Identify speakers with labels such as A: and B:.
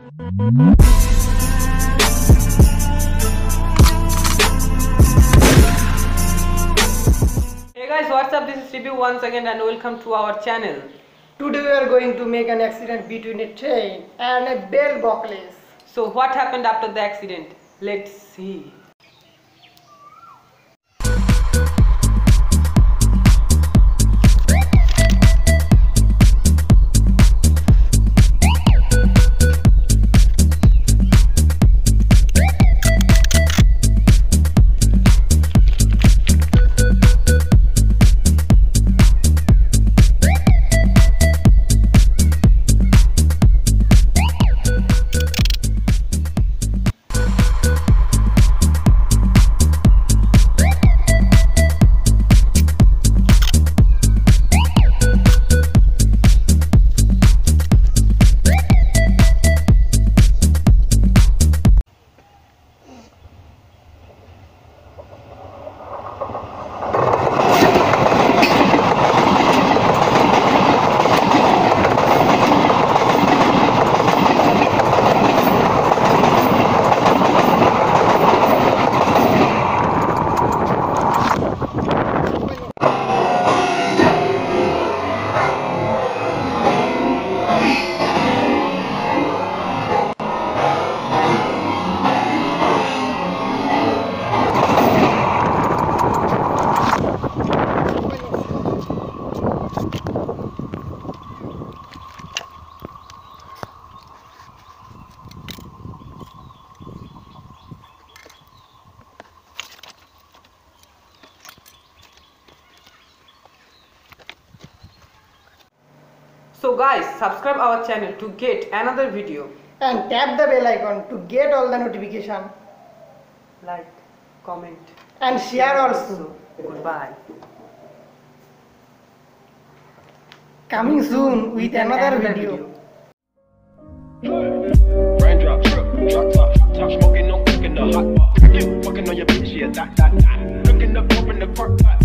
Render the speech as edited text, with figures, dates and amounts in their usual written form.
A: Hey guys, what's up? This is Review once again and welcome to our channel.
B: Today we are going to make an accident between a train and a bell buckles.
A: So what happened after the accident? Let's see. So guys, subscribe our channel to get another video.
B: And tap the bell icon to get all the notification.
A: Like, comment
B: And share also.
A: Goodbye.
B: Coming soon with another video.
C: Raindrop, drop top, top smoking, no cooking the hot pot. You fucking on your bitch, yeah, that. Cooking up, open the park pot.